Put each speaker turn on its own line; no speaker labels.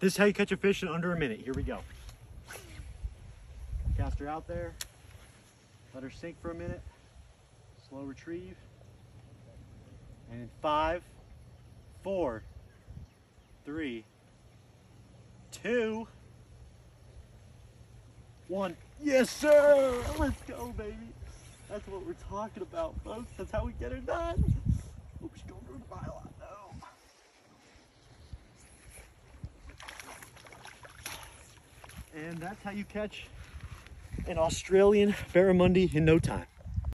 This is how you catch a fish in under a minute. Here we go. Cast her out there. Let her sink for a minute. Slow retrieve. And in 5, 4, 3, 2, 1. Yes, sir! Let's go, baby. That's what we're talking about, folks. That's how we get her done. Oops, she's going through the pile. No. And that's how you catch an Australian barramundi in no time.